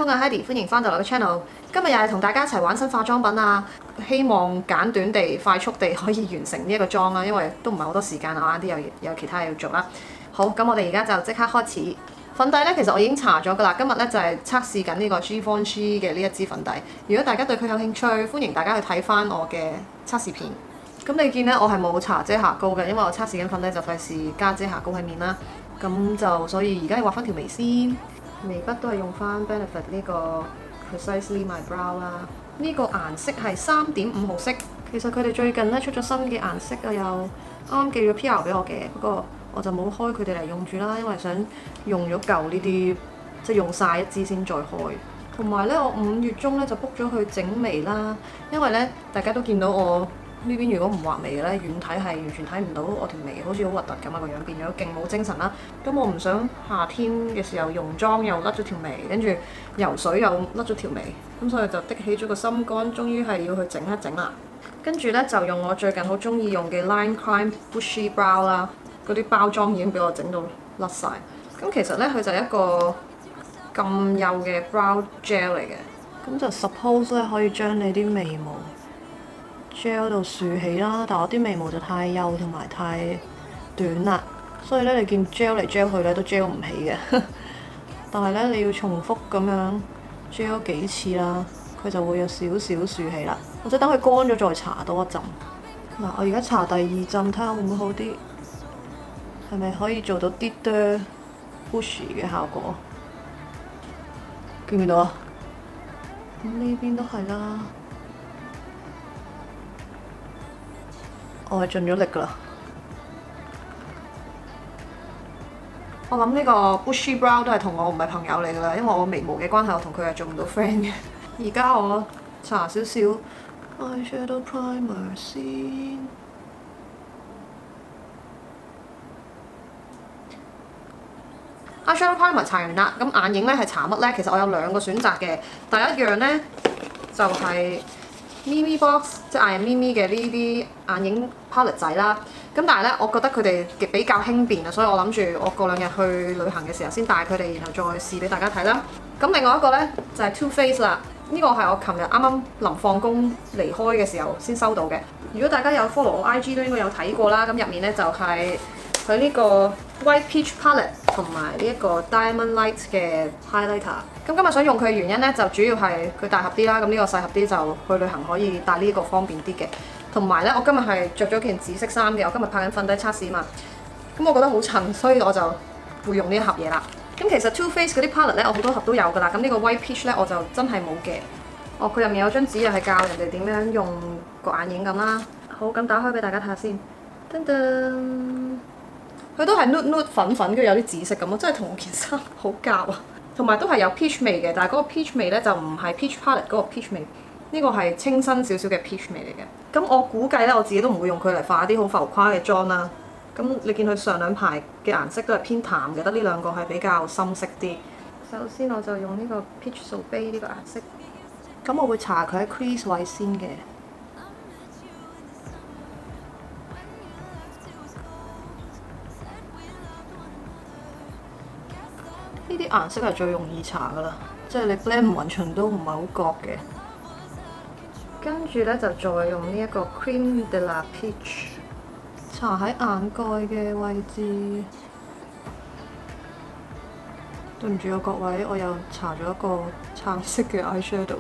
我係 Heidi，歡迎翻到嚟個 channel。今日又係同大家一齊玩新化妝品啊！希望簡短地、快速地可以完成呢一個妝啦，因為都唔係好多時間啊，晏啲有其他嘢要做啦。好，咁我哋而家就即刻開始。粉底咧，其實我已經搽咗㗎啦。今日咧就係測試緊呢個 Givenchy 嘅呢一支粉底。如果大家對佢有興趣，歡迎大家去睇翻我嘅測試片。咁你見咧，我係冇搽遮瑕膏嘅，因為我測試緊粉底就費事加遮瑕膏喺面啦。咁就所以而家要畫翻條眉先。眉筆都係用翻 Benefit 呢個 Precisely My Brow 啦。呢個顏色係3.5號色。其實佢哋最近咧出咗新嘅顏色啊，又啱寄咗 PR 俾我嘅，不過我就冇開佢哋嚟用住啦，因為想用咗舊呢啲，即係用晒一支先再開。同埋咧，我5月中咧就 book 咗去整眉啦，因為咧大家都見到我呢邊如果唔畫眉嘅咧，遠睇係完全睇唔到我條眉好似好核突咁啊，個樣變咗勁冇精神啦。咁我唔想夏天嘅時候溶妝又甩咗條眉，跟住游水又甩咗條眉，咁所以就的起咗個心肝，終於係要去整一整啦。跟住咧就用我最近好中意用嘅 Line Crime Bushy Brow 啦，嗰啲包裝已經俾我整到甩晒。咁其實咧佢就係一個咁幼嘅 brow gel 嚟嘅，咁就 suppose 咧可以將你啲眉毛 gel 到豎起啦，但我啲眉毛就太幼同埋太短啦，所以咧你見 gel 嚟 gel 去咧都 gel 唔起嘅。但係咧你要重複咁樣 gel 幾次啦，佢就會有少少豎起啦。或者等佢乾咗再搽多一陣。嗱，我而家搽第2陣，睇下會唔會好啲？係咪可以做到啲多 bushy 嘅效果？見唔見到啊？咁呢邊都係啦。我係盡咗力㗎啦。我諗呢個 bushy brow 都係同我唔係朋友嚟㗎啦，因為我眉毛嘅關係，我同佢係做唔到 friend 嘅。而家我搽少少 eyeshadow primer 先。eyeshadow primer 搽完啦，咁眼影咧係搽乜咧？其實我有2個選擇嘅。第一樣咧就係 Mimi Box， 即係I Am Mimi嘅呢啲眼影 palette 仔啦。咁但係咧，我覺得佢哋比較輕便啊，所以我諗住我過2日去旅行嘅時候先帶佢哋，然後再試俾大家睇啦。咁另外一個咧就係 Too Faced 啦。呢個係我琴日啱啱臨放工離開嘅時候先收到嘅。如果大家有 follow 我 IG 都應該有睇過啦。咁入面咧就係佢呢個 White Peach Palette 同埋呢一個 Diamond Light 嘅 Highlighter。咁今日想用佢嘅原因咧，就主要係佢大盒啲啦。咁呢個細盒啲就去旅行可以帶呢個方便啲嘅。同埋咧，我今日係着咗件紫色衫嘅。我今日拍緊粉底測試嘛。咁我覺得好襯，所以我就會用呢一盒嘢啦。咁其實 Too Faced 嗰啲 palette 咧，我好多盒都有㗎啦。咁呢個 White Peach 咧，我就真係冇嘅。哦，佢入面有張紙又係教人哋點樣用個眼影咁啦。好，咁打開俾大家睇下先。噔噔，佢都係 nude 粉粉，跟住有啲紫色咁咯，真係同我件衫好夾啊。同埋都係有 peach 味嘅，但係嗰個 peach 味咧就唔係 peach palette 嗰個 peach 味，呢個係清新少少嘅 peach 味嚟嘅。咁我估計咧，我自己都唔會用佢嚟化啲好浮誇嘅妝啦。咁你見佢上2排嘅顏色都係偏淡嘅，得呢2個係比較深色啲。首先我就用呢個 Peach Sorbet 呢個顏色，咁我會搽佢喺 crease 位先嘅。呢啲顏色係最容易搽㗎啦，即係你 blend 唔勻巡都唔係好覺嘅。跟住咧就再用呢一個 Cream de la Peach。搽喺眼蓋嘅位置。對唔住啊各位，我又搽咗一個橙色嘅 eyeshadow。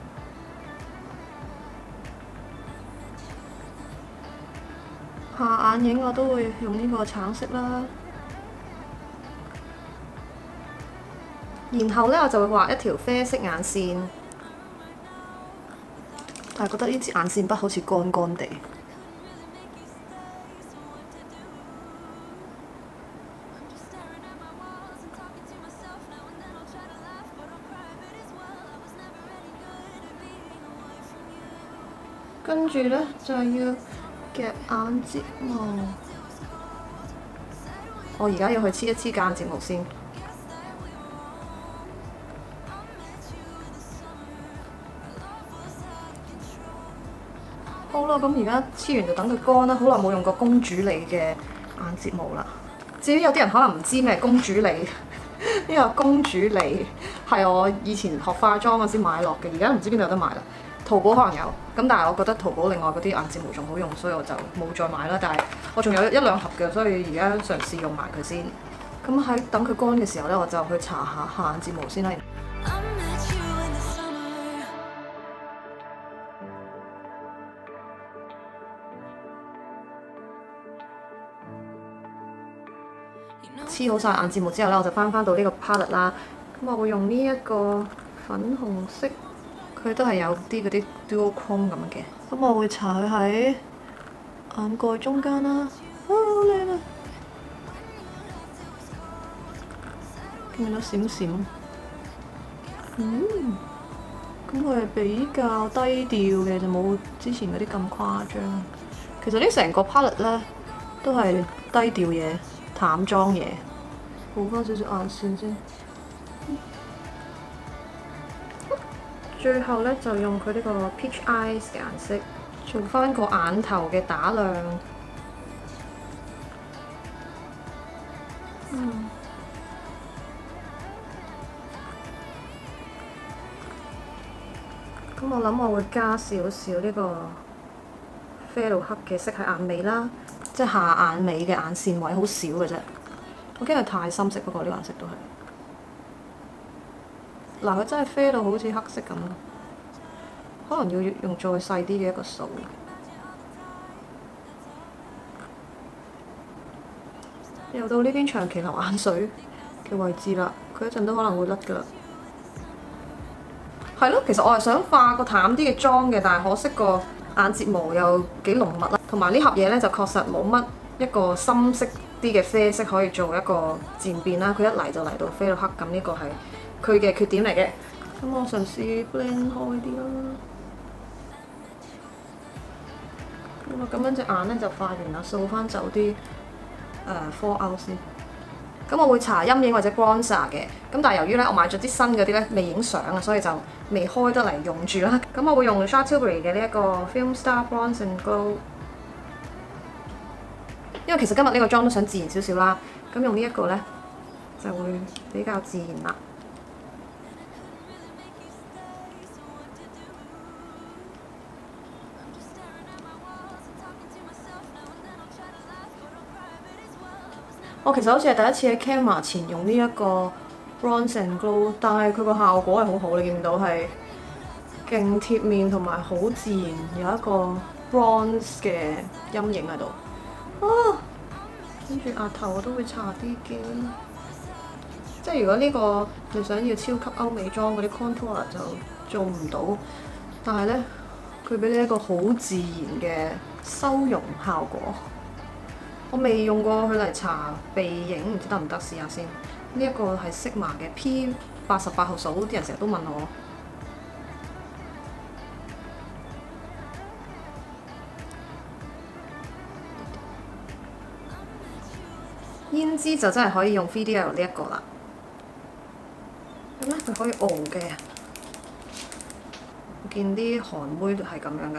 下眼影我都會用呢個橙色啦。然後咧我就會畫一條啡色眼線，但係覺得呢支眼線筆好似乾乾地。跟住咧就要夾眼睫毛，我而家要去黐一黐間睫毛先。好啦，咁而家黐完就等佢乾啦。好耐冇用過公主梨嘅眼睫毛啦。至於有啲人可能唔知咩公主梨， 呢個公主梨係我以前學化妝嗰時買落嘅，而家唔知邊度有得買啦。淘寶可能有，咁但係我覺得淘寶另外嗰啲眼睫毛仲好用，所以我就冇再買啦。但係我仲有一兩盒嘅，所以而家嘗試用埋佢先。咁喺等佢乾嘅時候咧，我就去搽下眼睫毛先啦。黐好晒眼睫毛之後咧，我就翻到呢個 palette 啦。咁我會用呢一個粉紅色，佢都係有啲嗰啲 duochrome 咁嘅。咁我會搽佢喺眼蓋中間啦。好靚啊！見到閃閃。咁佢係比較低調嘅，就冇之前嗰啲咁誇張。其實呢成個 palette 咧都係低調嘢。淡妝嘢，補翻少少眼線先。最後咧就用佢呢個 Peach Eyes 嘅顏色，做翻個眼頭嘅打亮。咁我諗我會加少少呢個啡到黑嘅色喺眼尾啦。即係下眼尾嘅眼線位好少嘅啫，我驚佢太深色，不過呢個顏色都係。嗱，佢真係啡到好似黑色咁，可能要用再細啲嘅一個數。又到呢邊長期流眼水嘅位置啦，佢一陣都可能會甩㗎啦。係咯，其實我係想化個淡啲嘅妝嘅，但係可惜個眼睫毛又幾濃密啦，同埋呢盒嘢咧就確實冇乜一個深色啲嘅啡色可以做一個漸變啦。佢一嚟就嚟到啡到黑，咁呢個係佢嘅缺點嚟嘅。咁我嘗試 blend 開啲啦。咁我咁樣隻眼咧就化完啦，掃翻走啲fallout 先。咁我會搽陰影或者 bronzer 嘅，咁但係由於咧我買咗啲新嗰啲咧未影相啊，所以就未開得嚟用住啦。咁我會用 Charlotte Tilbury 嘅呢一個 Film Star Bronze and Glow， 因為其實今日呢個妝都想自然少少啦，咁用呢一個咧就會比較自然啦。我其實好似係第一次喺 camera 前用呢一個 Bronze and Glow， 但係佢個效果係好好，你見到係勁貼面同埋好自然，有一個 bronze 嘅陰影喺度。跟住額頭我都會搽啲嘅，即係如果呢個你想要超級歐美妝嗰啲 contour 就做唔到，但係咧佢俾你一個好自然嘅修容效果。我未用過佢嚟搽鼻影，唔知得唔得？試下先。呢一個係 Sigma 嘅 P88號數，啲人成日都問我。胭脂就真係可以用 3DL 呢一個啦。咁咧佢可以熬嘅，我見啲韓妹都係咁樣㗎。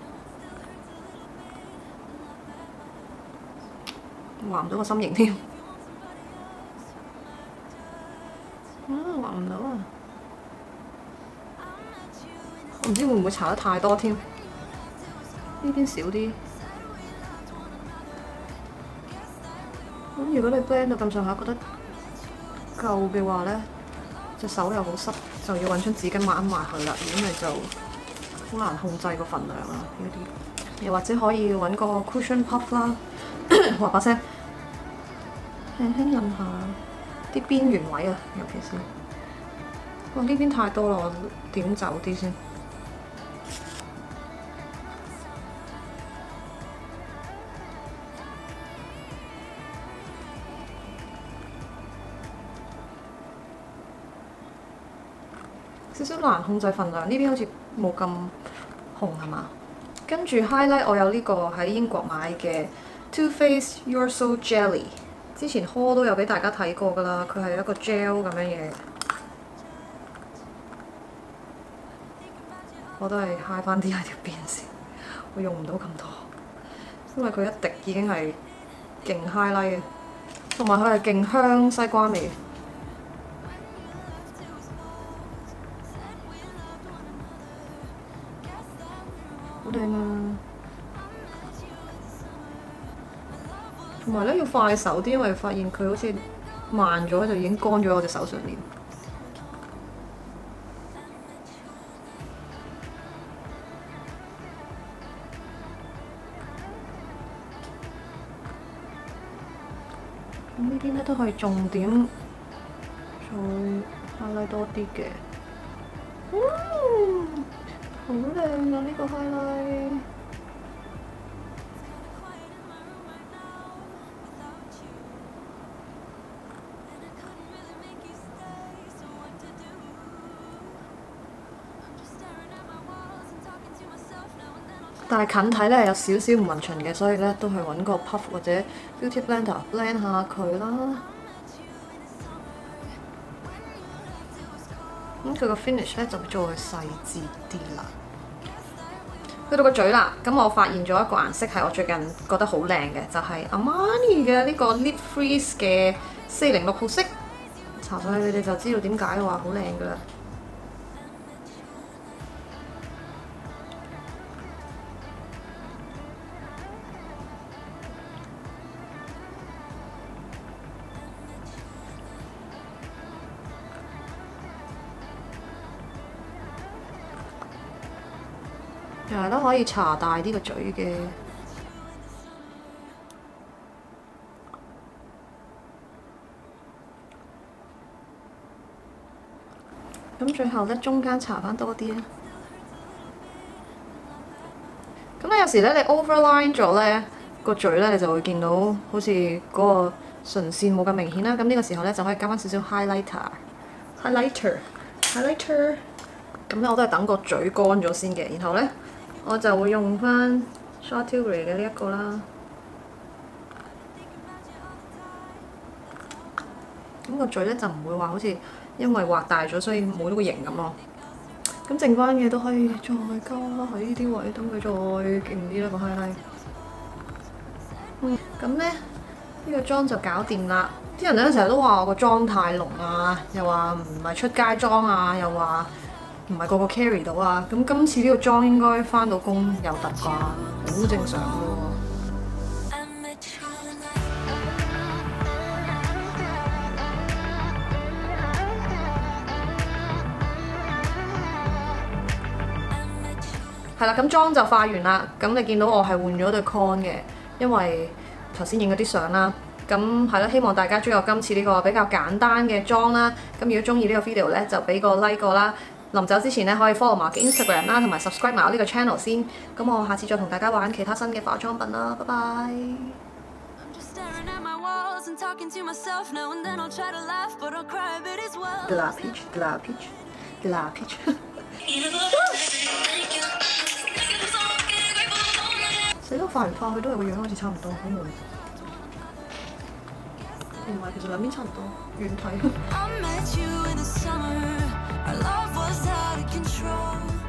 畫唔到個心形添，畫唔到啊！我唔知會唔會搽得太多添，呢邊少啲。咁如果你 blend 到咁上下覺得夠嘅話咧，隻手又好濕，就要揾張紙巾抹一抹佢啦。如果咪就好難控制個份量啊！呢啲又或者可以揾個 cushion puff 啦，話把聲。輕輕印下啲邊緣位啊，尤其是，哇呢邊太多啦，我點走啲先。少少難控制份量，呢邊好似冇咁紅係嘛？跟住 highlight 我有呢個喺英國買嘅 Too Faced You're So Jelly。之前 haul 都有俾大家睇過㗎啦，佢係一個 gel 咁樣嘢，我都係揩翻啲喺條邊先，我用唔到咁多，因為佢一滴已經係勁 highlight 嘅，同埋佢係勁香西瓜味。 埋咧要快手啲，因為發現佢好似慢咗，就已經乾咗喺我隻手上面。咁呢邊咧都可以重點再 highlight 多啲嘅。好靚啊！呢個 highlight。但係近睇咧有少少唔勻循嘅，所以咧都係揾個 puff 或者 beauty blender blend 下佢啦。咁佢個 finish 咧就會再細緻啲啦。去到個嘴啦，咁我發現咗一個顏色係我最近覺得好靚嘅，就係 Armani 嘅呢個 Lip Freeze 嘅406號色。搽上去你哋就知道點解話好靚㗎啦。又係都可以搽大啲個嘴嘅。咁最後咧，中間搽翻多啲啊。咁咧有時咧，你 overline 咗咧個嘴咧，你就會見到好似嗰個唇線冇咁明顯啦。咁呢個時候咧就可以加翻少少 highlighter。咁咧我都係等個嘴乾咗先嘅，然後咧我就會用翻 Charlotte Tilbury 嘅呢一個啦。咁個嘴咧就唔會話好似因為畫大咗，所以冇咗個型咁咯。咁剩翻嘅都可以再加喺呢啲位，等佢再勁啲啦個 highlight。咁咧呢個妝就搞掂啦。啲人咧成日都話我個妝太濃啊，又話唔係出街妝啊，又話唔係個個 carry 到啊。咁今次呢個妝應該翻到工有突啩，好正常咯。係啦，咁妝就化完啦。咁你見到我係換咗對 con 嘅，因為頭先影咗啲相啦。咁係啦，希望大家中意我今次呢個比較簡單嘅妝啦。咁如果中意呢個 video 咧，就俾個 like 個啦。臨走之前咧，可以 follow 埋我嘅 Instagram 啦，同埋 subscribe 埋我呢個 channel 先。咁我下次再同大家玩其他新嘅化妝品啦，拜拜。死都化完化去都係個樣好似差唔多，好悶。唔係，其實兩邊差唔多，遠睇。